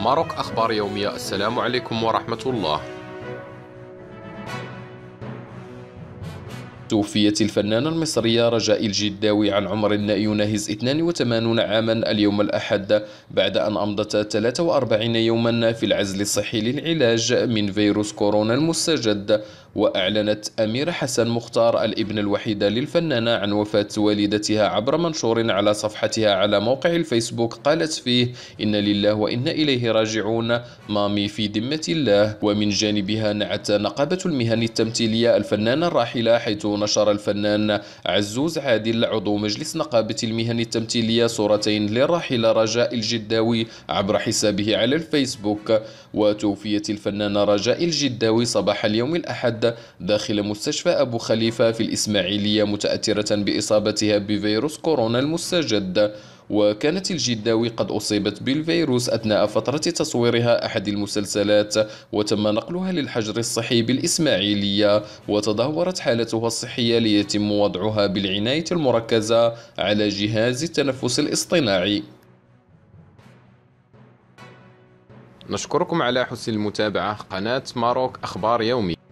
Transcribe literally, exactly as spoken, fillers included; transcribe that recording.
ماروك أخبار يومية. السلام عليكم ورحمة الله. توفيت الفنانة المصرية رجاء الجداوي عن عمر يناهز اثنين وثمانين عاما اليوم الأحد، بعد أن أمضت ثلاثة وأربعين يوما في العزل الصحي للعلاج من فيروس كورونا المستجد. وأعلنت أميرة حسن مختار الابن الوحيدة للفنانة عن وفاة والدتها عبر منشور على صفحتها على موقع الفيسبوك قالت فيه: إن لله وإنا إليه راجعون، مامي في ذمة الله. ومن جانبها نعت نقابة المهن التمثيلية الفنانة الراحلة، حيث نشر الفنان عزوز عادل عضو مجلس نقابة المهن التمثيلية صورتين للراحلة رجاء الجداوي عبر حسابه على الفيسبوك. وتوفيت الفنانة رجاء الجداوي صباح اليوم الأحد داخل مستشفى أبو خليفة في الإسماعيلية، متأثرة بإصابتها بفيروس كورونا المستجد. وكانت الجداوي قد أصيبت بالفيروس أثناء فترة تصويرها أحد المسلسلات، وتم نقلها للحجر الصحي بالإسماعيلية، وتدهورت حالتها الصحية ليتم وضعها بالعناية المركزة على جهاز التنفس الاصطناعي. نشكركم على حسن المتابعة. قناة ماروك أخبار يومي.